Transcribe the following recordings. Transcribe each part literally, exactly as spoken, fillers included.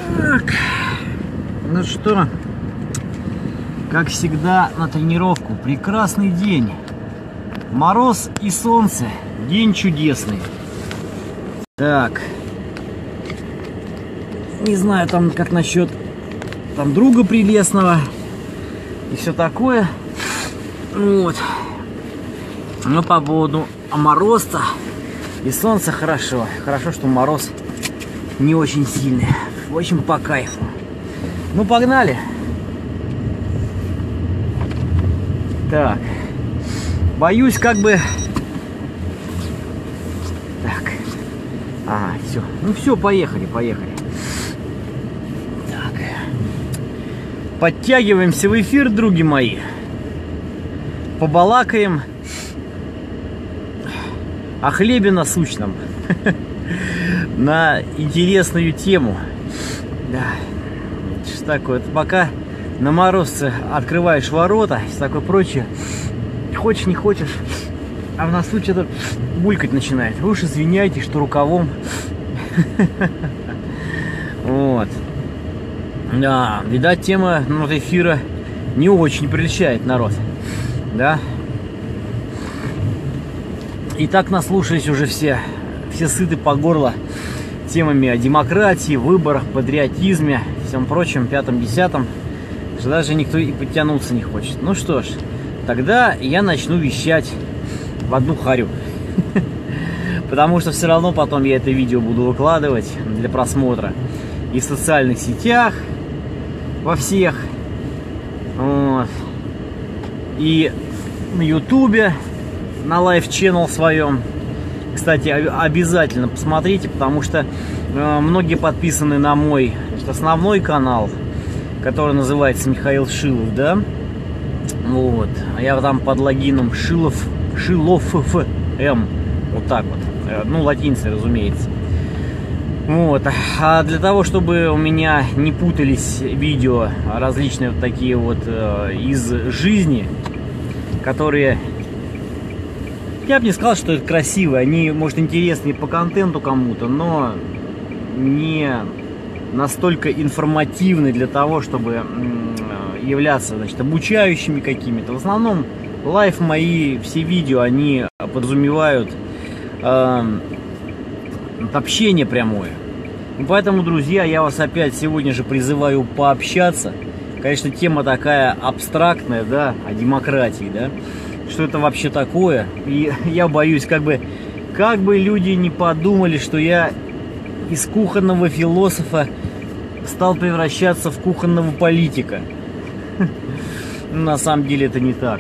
Так, ну что, как всегда на тренировку. Прекрасный день. Мороз и солнце. День чудесный. Так. Не знаю там как насчет там друга прелестного и все такое. Вот. Но по поводу мороза и солнца хорошо. Хорошо, что мороз не очень сильный. В общем, по кайфу. Ну, погнали. Так. Боюсь, как бы... Так. Ага, все. Ну, все, поехали, поехали. Так. Подтягиваемся в эфир, други мои. Побалакаем о хлебе насущном. На интересную тему. Да. Что такое? Пока на морозце открываешь ворота и такое прочее, хочешь не хочешь, а в носу что-то булькать начинает. Вы уж извиняйте, что рукавом. Вот. Да, видать, тема ну, эфира не очень прельщает народ. Да. И так наслушались уже все. Все сыты по горло темами о демократии, выборах, патриотизме, всем прочем, пятом-десятом, что даже никто и подтянуться не хочет. Ну что ж, тогда я начну вещать в одну харю. Потому что все равно потом я это видео буду выкладывать для просмотра и в социальных сетях, во всех, вот. И на ютубе, на лайв-ченнел своем. Кстати, обязательно посмотрите, потому что э, многие подписаны на мой значит, основной канал, который называется Михаил Шилов, да? Вот. А я там под логином Шилов, Шилов М. Вот так вот. Э, ну, латиницей, разумеется. Вот. А для того, чтобы у меня не путались видео различные вот такие вот э, из жизни, которые... Я бы не сказал, что это красиво, они, может, интересны по контенту кому-то, но не настолько информативны для того, чтобы являться, значит, обучающими какими-то. В основном, лайв мои, все видео, они подразумевают э, общение прямое. Поэтому, друзья, я вас опять сегодня же призываю пообщаться. Конечно, тема такая абстрактная, да, о демократии, да. Что это вообще такое? И я боюсь, как бы, как бы люди не подумали, что я из кухонного философа стал превращаться в кухонного политика. На самом деле это не так.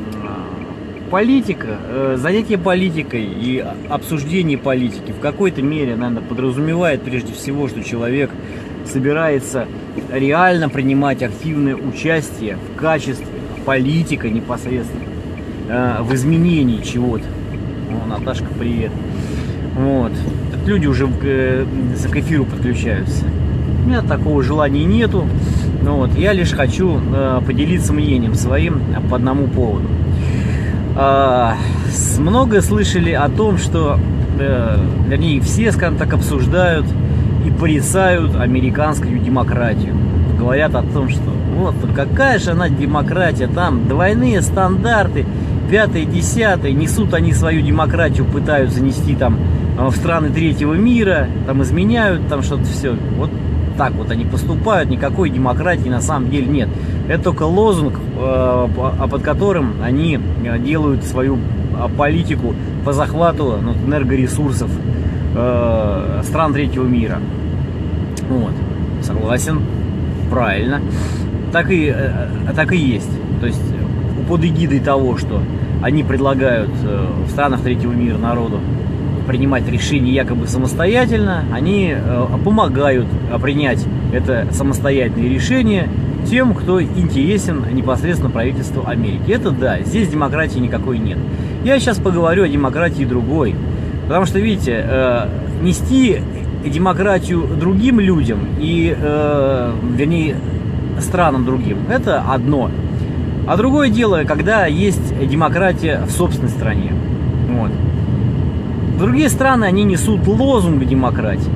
Политика, занятие политикой и обсуждение политики в какой-то мере, наверное, подразумевает прежде всего, что человек собирается реально принимать активное участие в качестве политика непосредственно. В изменении чего-то. О, Наташка, привет. Вот. Тут люди уже к, к эфиру подключаются. У меня такого желания нету. Вот. Я лишь хочу э, поделиться мнением своим по одному поводу. Э, много слышали о том, что э, вернее, все, скажем так, обсуждают и порицают американскую демократию. Говорят о том, что вот какая же она демократия, там двойные стандарты, пятое, десятое, несут они свою демократию, пытаются нести там в страны третьего мира, там изменяют, там что-то все. Вот так вот они поступают, никакой демократии на самом деле нет. Это только лозунг, под которым они делают свою политику по захвату ну, энергоресурсов стран третьего мира. Вот, согласен, правильно. Так и, так и есть. То есть под эгидой того, что они предлагают в странах третьего мира народу принимать решения якобы самостоятельно, они помогают принять это самостоятельное решение тем, кто интересен непосредственно правительству Америки. Это да, здесь демократии никакой нет. Я сейчас поговорю о демократии другой. Потому что, видите, нести демократию другим людям и, вернее, странам другим, это одно. А другое дело, когда есть демократия в собственной стране. Вот. Другие страны, они несут лозунг демократии.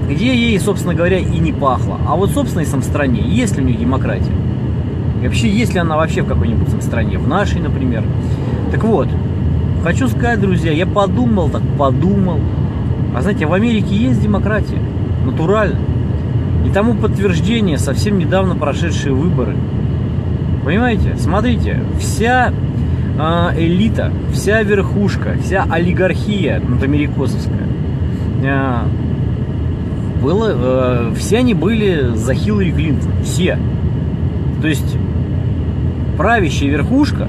где ей, собственно говоря, и не пахло. А вот в собственной сам стране, есть ли у них демократия? И вообще, есть ли она вообще в какой-нибудь сам стране? В нашей, например. Так вот, хочу сказать, друзья, я подумал, так подумал. А знаете, в Америке есть демократия. Натурально. И тому подтверждение совсем недавно прошедшие выборы. Понимаете? Смотрите, вся э, элита, вся верхушка, вся олигархия америкосовская, э, было, э, все они были за Хиллари Клинтон. Все. То есть правящая верхушка,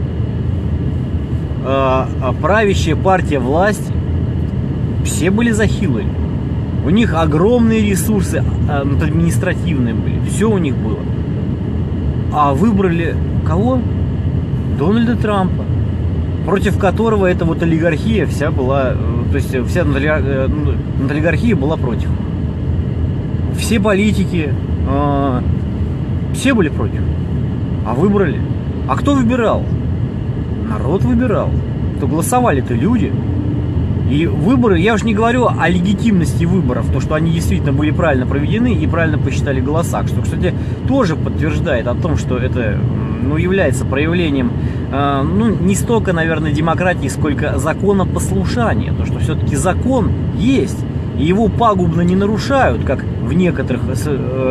э, правящая партия власти, все были за Хиллари. У них огромные ресурсы административные были. Все у них было. А выбрали кого? Дональда Трампа, против которого эта вот олигархия вся была, то есть вся олигархия была против. Все политики, все были против. А выбрали. А кто выбирал? Народ выбирал. То голосовали-то люди. И выборы, я уж не говорю о легитимности выборов, то, что они действительно были правильно проведены и правильно посчитали голоса, что, кстати, тоже подтверждает о том, что это, ну, является проявлением, э, ну, не столько, наверное, демократии, сколько законопослушания, то, что все-таки закон есть, и его пагубно не нарушают, как в некоторых э,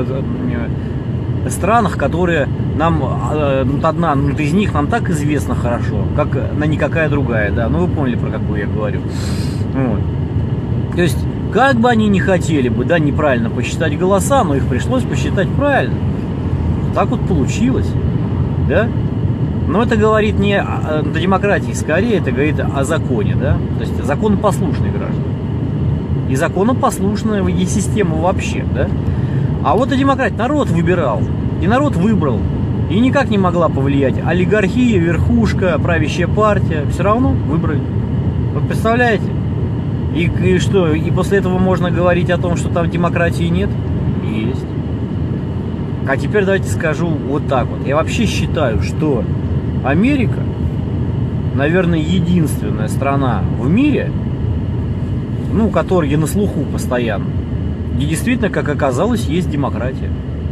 э, странах, которые нам, э, одна ну, из них нам так известна хорошо, как на никакая другая, да, ну вы поняли, про какую я говорю. Вот. То есть, как бы они ни хотели бы, да, неправильно посчитать голоса, но их пришлось посчитать правильно. Так вот получилось, да. Но это говорит не о, о демократии, скорее это говорит о законе, да. То есть законопослушные граждане. И законопослушная система вообще, да. А вот и демократия, народ выбирал, и народ выбрал, и никак не могла повлиять олигархия, верхушка, правящая партия, все равно выбрали. Вот представляете? И, и что, и после этого можно говорить о том, что там демократии нет? Есть. А теперь давайте скажу вот так вот. Я вообще считаю, что Америка, наверное, единственная страна в мире, ну, которая на слуху постоянно, где действительно, как оказалось, есть демократия.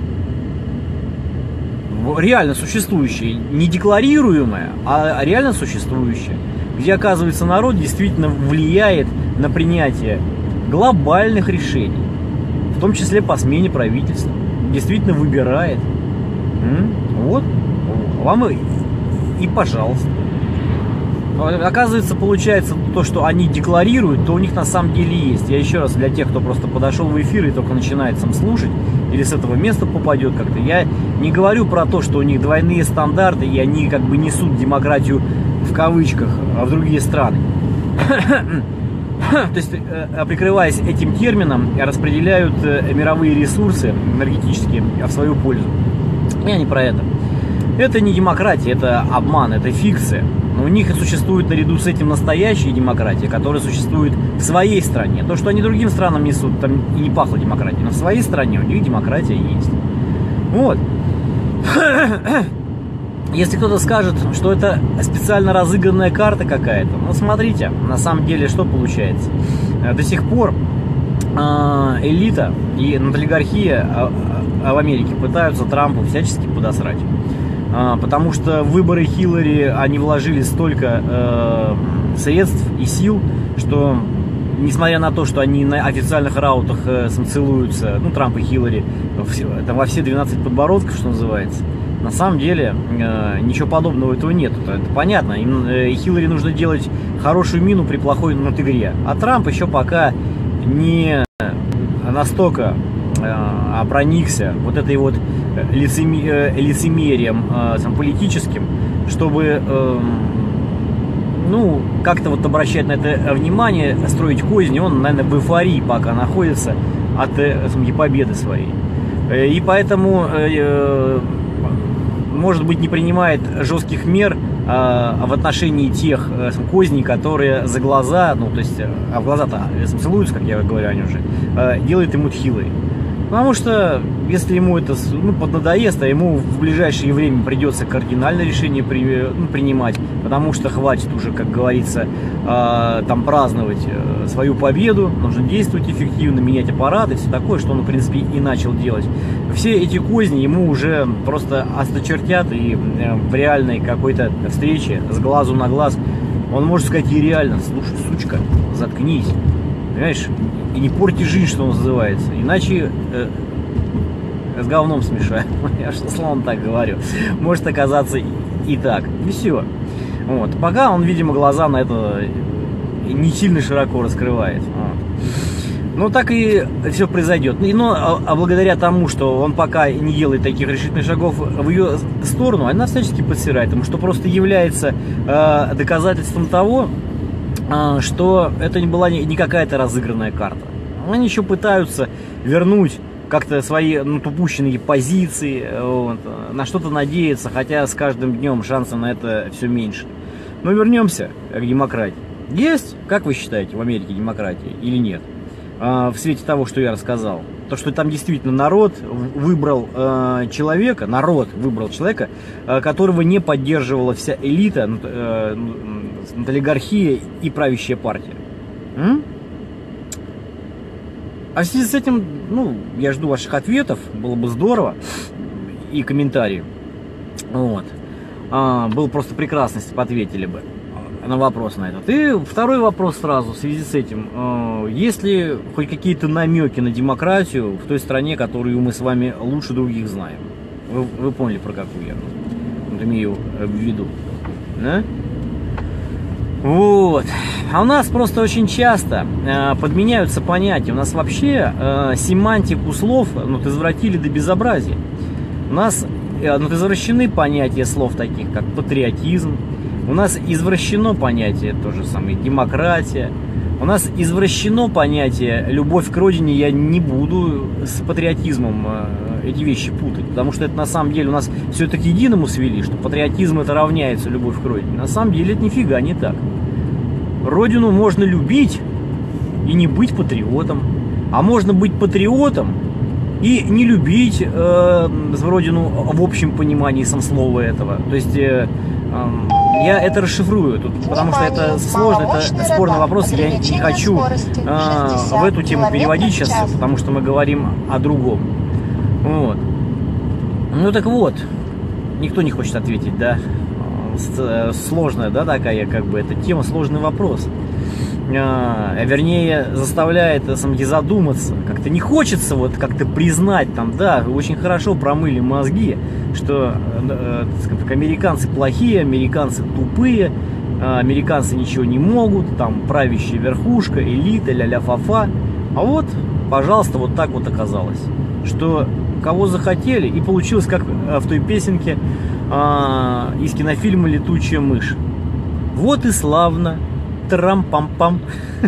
Реально существующая, не декларируемая, а реально существующая. Где, оказывается, народ действительно влияет на принятие глобальных решений, в том числе по смене правительства. Действительно выбирает. М? Вот, вам и, и пожалуйста. Оказывается, получается, то, что они декларируют, то у них на самом деле есть. Я еще раз, для тех, кто просто подошел в эфир и только начинает сам слушать, или с этого места попадет как-то, я не говорю про то, что у них двойные стандарты, и они как бы несут демократию в кавычках в другие страны. То есть, прикрываясь этим термином, распределяют мировые ресурсы энергетические в свою пользу. Я не про это. Это не демократия, это обман, это фикция. Но у них и существует наряду с этим настоящая демократия, которая существует в своей стране. То, что они другим странам несут, там и не пахло демократией, но в своей стране у них демократия есть. Вот. Если кто-то скажет, что это специально разыгранная карта какая-то, ну смотрите, на самом деле что получается. До сих пор элита и олигархия в Америке пытаются Трампу всячески подосрать. Потому что в выборы Хиллари они вложили столько э, средств и сил, что, несмотря на то, что они на официальных раутах э, целуются, ну, Трамп и Хиллари, там во все двенадцать подбородков, что называется, на самом деле э, ничего подобного этого нет. Это, это понятно. Им, э, Хиллари нужно делать хорошую мину при плохой ну, игре. А Трамп еще пока не настолько э, проникся вот этой вот лицемерием э, политическим, чтобы э, ну, как-то вот обращать на это внимание, строить козни. Он, наверное, в эйфории пока находится от э, победы своей. И поэтому, э, может быть, не принимает жестких мер э, в отношении тех э, козней, которые за глаза, ну, то есть, а в глаза-то целуются, как я говорю, они уже, э, делает ему Хиллари. Потому что, если ему это ну, поднадоест, а ему в ближайшее время придется кардинальное решение при, ну, принимать, потому что хватит уже, как говорится, э, там праздновать э, свою победу, нужно действовать эффективно, менять аппараты, все такое, что он, в принципе, и начал делать. Все эти козни ему уже просто осточертят, и э, в реальной какой-то встрече с глазу на глаз он может сказать ей реально: слушай, сучка, заткнись, понимаешь? И не порти жизнь, что называется. Иначе э, с говном смешаю. Я что словом так говорю. Может оказаться и, и так. И все. Вот. Пока он, видимо, глаза на это не сильно широко раскрывает. Вот. Ну, так и все произойдет. Но а, а благодаря тому, что он пока не делает таких решительных шагов в ее сторону, она всячески подсирает ему, что просто является э, доказательством того, что это не была не какая-то разыгранная карта. Они еще пытаются вернуть как-то свои ну, упущенные позиции, вот, на что-то надеяться, хотя с каждым днем шансов на это все меньше. Но вернемся к демократии. Есть, как вы считаете, в Америке демократия или нет? В свете того, что я рассказал. То, что там действительно народ выбрал э, человека, народ выбрал человека, э, которого не поддерживала вся элита, э, олигархия и правящая партия. М? А в связи с этим, ну, я жду ваших ответов, было бы здорово, и комментариев. Вот. А, было просто прекрасно, если бы ответили бы на вопрос на этот. И второй вопрос сразу в связи с этим. Есть ли хоть какие-то намеки на демократию в той стране, которую мы с вами лучше других знаем? Вы, вы поняли, про какую я вот имею в виду? Да? Вот. А у нас просто очень часто э, подменяются понятия. У нас вообще э, семантику слов ну, извратили до безобразия. У нас э, ну, извращены понятия слов таких, как патриотизм. У нас извращено понятие, то же самое, демократия. У нас извращено понятие любовь к родине. Я не буду с патриотизмом эти вещи путать, потому что это на самом деле у нас все это к единому свели, что патриотизм это равняется любовь к родине. На самом деле это нифига не так. Родину можно любить и не быть патриотом, а можно быть патриотом и не любить э, родину в общем понимании сам слова этого. То есть э, э, я это расшифрую тут, потому что это сложно, это спорный вопрос, я не хочу э, в эту тему переводить сейчас, потому что мы говорим о другом. Вот. Ну так вот, никто не хочет ответить, да? Сложная, да, такая как бы эта тема, сложный вопрос. А, вернее, заставляет самки задуматься. Как-то не хочется вот как-то признать там, да, вы очень хорошо промыли мозги, что э, так, американцы плохие, американцы тупые, э, американцы ничего не могут, там правящая верхушка, элита, ля-ля фа-фа. А вот, пожалуйста, вот так вот оказалось, что кого захотели, и получилось как в той песенке а, из кинофильма «Летучая мышь». Вот и славно. Трам-пам-пам.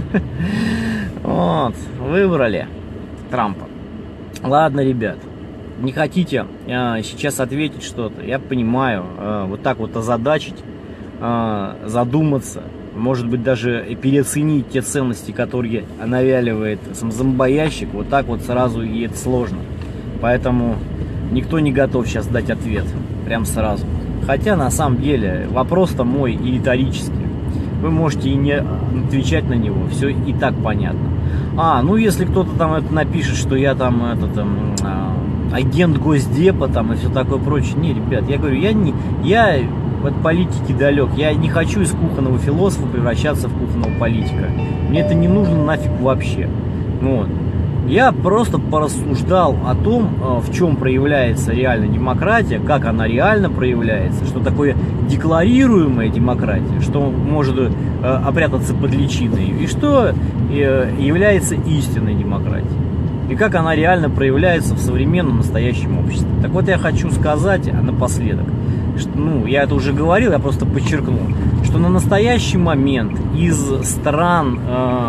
Вот, выбрали Трампа. Ладно, ребят, не хотите а, сейчас ответить что-то, я понимаю, а, вот так вот озадачить, а, задуматься, может быть даже переоценить те ценности, которые навяливает сам зомбоящик, вот так вот сразу и это сложно. Поэтому никто не готов сейчас дать ответ, прям сразу. Хотя на самом деле вопрос-то мой и риторический. Вы можете и не отвечать на него, все и так понятно. А, ну если кто-то там это напишет, что я там этот, там, агент Госдепа там и все такое прочее. Не, ребят, я говорю, я не, я от политики далек. Я не хочу из кухонного философа превращаться в кухонного политика. Мне это не нужно нафиг вообще. Вот. Я просто порассуждал о том, в чем проявляется реальная демократия, как она реально проявляется, что такое декларируемая демократия, что может опрятаться под личиной, и что является истинной демократией, и как она реально проявляется в современном настоящем обществе. Так вот, я хочу сказать напоследок, что, ну, я это уже говорил, я просто подчеркнул, что на настоящий момент из стран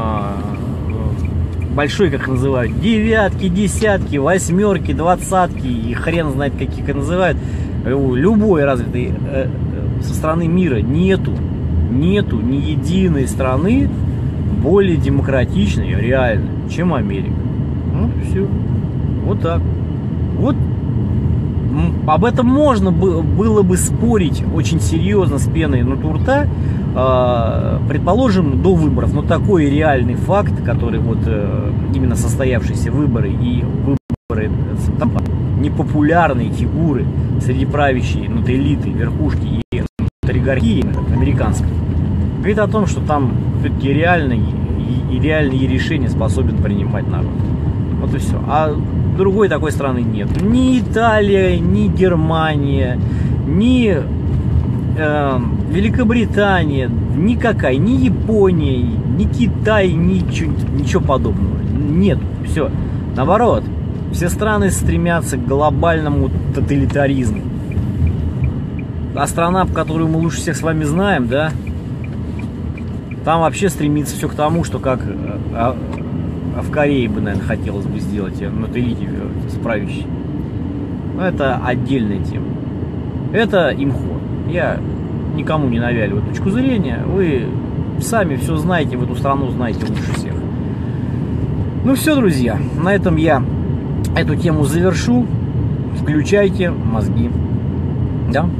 большой, как называют, девятки, десятки, восьмерки, двадцатки, и хрен знает, каких их называют, любой развитой э, со страны мира нету, нету ни единой страны более демократичной, реально, чем Америка. Ну, все. Вот так. Вот об этом можно было бы спорить очень серьезно с пеной у рта, предположим, до выборов. Но такой реальный факт, который вот именно состоявшиеся выборы и выборы непопулярные фигуры среди правящей внутри элиты, верхушки и олигархии американской, говорит о том, что там все-таки реальные и реальные решения способен принимать народ. Вот и все. А другой такой страны нет. Ни Италия, ни Германия, ни э, Великобритания, никакая, ни Япония, ни Китай, ничего, ничего подобного. Нет, все. Наоборот, все страны стремятся к глобальному тоталитаризму. А страна, которую мы лучше всех с вами знаем, да, там вообще стремится все к тому, что как а, а в Корее бы, наверное, хотелось бы сделать на элите правящей. Но это отдельная тема. Это имхо. Я никому не навяливаю точку зрения. Вы сами все знаете, в эту страну знаете лучше всех. Ну все, друзья, на этом я эту тему завершу. Включайте мозги. Да?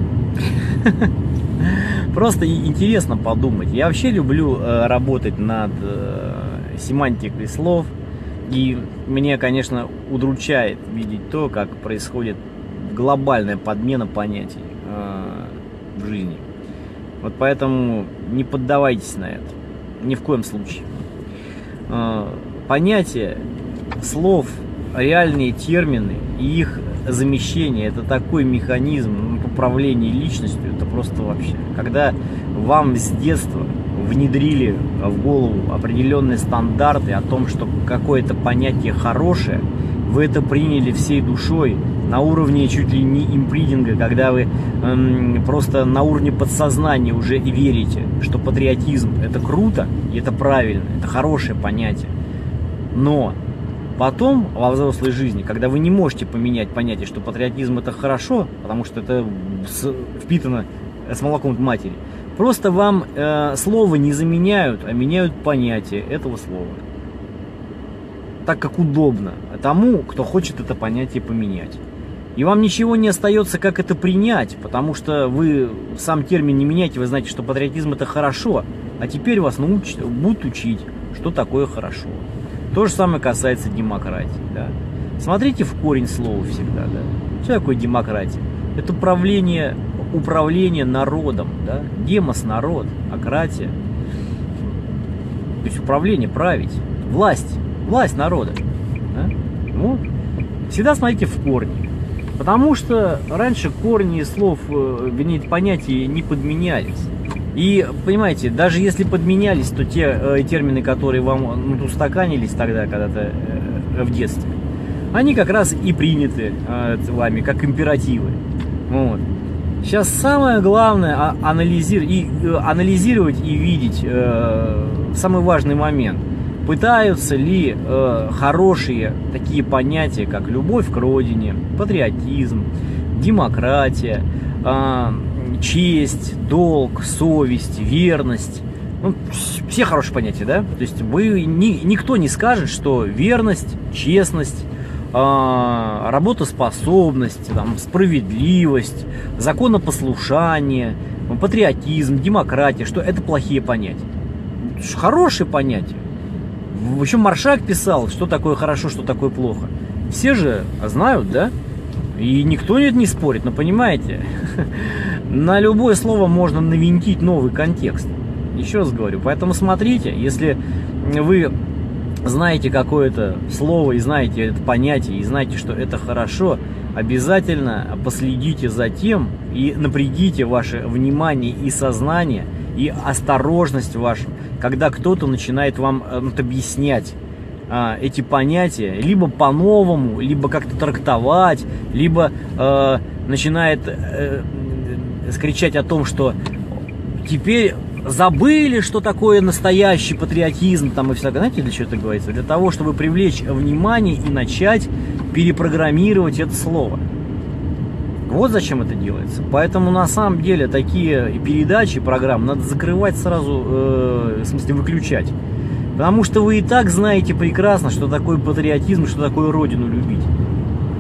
Просто интересно подумать. Я вообще люблю э, работать над э, семантикой слов. И мне, конечно, удручает видеть то, как происходит глобальная подмена понятий э, в жизни. Вот поэтому не поддавайтесь на это. Ни в коем случае. Э, понятия слов, реальные термины и их замещение — это такой механизм управления личностью, это просто вообще. Когда вам с детства внедрили в голову определенные стандарты о том, что какое-то понятие хорошее, вы это приняли всей душой на уровне чуть ли не импринтинга, когда вы эм, просто на уровне подсознания уже и верите, что патриотизм — это круто, и это правильно, это хорошее понятие. Но потом, во взрослой жизни, когда вы не можете поменять понятие, что патриотизм — это хорошо, потому что это впитано с молоком матери, просто вам э, слово не заменяют, а меняют понятие этого слова. Так как удобно тому, кто хочет это понятие поменять. И вам ничего не остается, как это принять, потому что вы сам термин не меняете, вы знаете, что патриотизм — это хорошо, а теперь вас научат, будут учить, что такое хорошо. То же самое касается демократии. Да? Смотрите в корень слова всегда. Да? Что такое демократия? Это управление, управление народом. Да? Демос — народ, а кратия — то есть управление, править. Власть. Власть народа. Да? Вот. Всегда смотрите в корни. Потому что раньше корни слов, вернее, понятия не подменялись. И, понимаете, даже если подменялись, то те э, термины, которые вам ну, устаканились тогда, когда-то э, в детстве, они как раз и приняты э, вами, как императивы. Вот. Сейчас самое главное а, анализир, и, э, анализировать и видеть э, самый важный момент. Пытаются ли э, хорошие такие понятия, как любовь к родине, патриотизм, демократия, э, честь, долг, совесть, верность. Ну, все хорошие понятия, да? То есть вы, ни, никто не скажет, что верность, честность, э, работоспособность, там, справедливость, законопослушание, патриотизм, демократия, что это плохие понятия. Хорошие понятия. В общем, Маршак писал, что такое хорошо, что такое плохо. Все же знают, да? И никто не спорит, но понимаете, на любое слово можно навинтить новый контекст. Еще раз говорю, поэтому смотрите, если вы знаете какое-то слово и знаете это понятие, и знаете, что это хорошо, обязательно последите за тем и напрягите ваше внимание и сознание, и осторожность вашу, когда кто-то начинает вам ну, объяснять а, эти понятия, либо по-новому, либо как-то трактовать, либо э, начинает э, скричать о том, что теперь забыли, что такое настоящий патриотизм, там и всякое. Знаете, для чего это говорится? Для того, чтобы привлечь внимание и начать перепрограммировать это слово. Вот зачем это делается. Поэтому на самом деле такие передачи, программы надо закрывать сразу, э, в смысле выключать. Потому что вы и так знаете прекрасно, что такое патриотизм, что такое родину любить.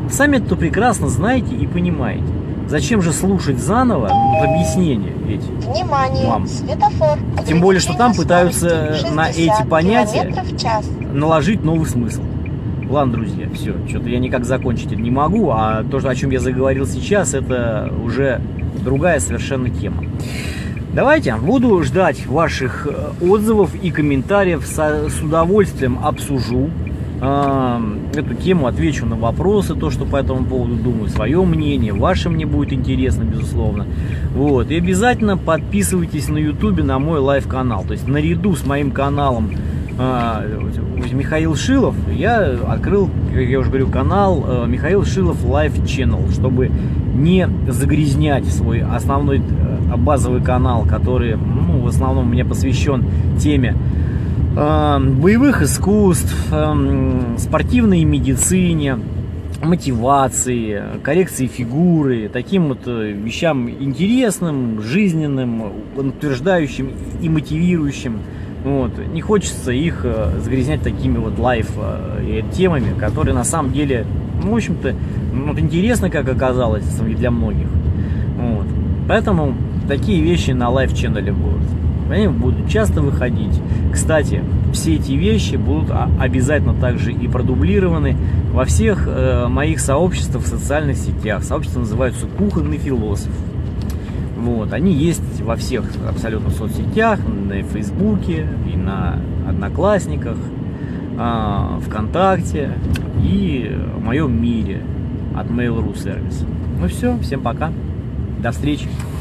Сами это прекрасно знаете и понимаете. Зачем же слушать заново объяснения эти? Внимание, вам? Светофор. Тем более, что там пытаются на эти понятия километров в час. наложить новый смысл. Ладно, друзья, все, что-то я никак закончить это не могу, а то, о чем я заговорил сейчас, это уже другая совершенно тема. Давайте, буду ждать ваших отзывов и комментариев, со, с удовольствием обсужу э, эту тему, отвечу на вопросы, то, что по этому поводу думаю, свое мнение, ваше мне будет интересно, безусловно. Вот, и обязательно подписывайтесь на ютубе на мой лайв-канал, то есть наряду с моим каналом Михаил Шилов, я открыл, как я уже говорю, канал Михаил Шилов Live Channel, чтобы не загрязнять свой основной базовый канал, который, ну, в основном у меня посвящен теме э, боевых искусств, э, спортивной медицине, мотивации, коррекции фигуры, таким вот вещам интересным, жизненным, утверждающим и мотивирующим. Вот. Не хочется их э, загрязнять такими вот лайф э, темами, которые на самом деле, ну, в общем-то, ну, интересно, как оказалось, для многих. Вот. Поэтому такие вещи на лайв-ченнеле будут. Они будут часто выходить. Кстати, все эти вещи будут обязательно также и продублированы во всех э, моих сообществах в социальных сетях. Сообщества называются «Кухонный философ». Вот, они есть во всех абсолютно соцсетях, на Фейсбуке, и на Одноклассниках, э, ВКонтакте и в моем мире от Mail.ru сервиса. Ну все, всем пока, до встречи.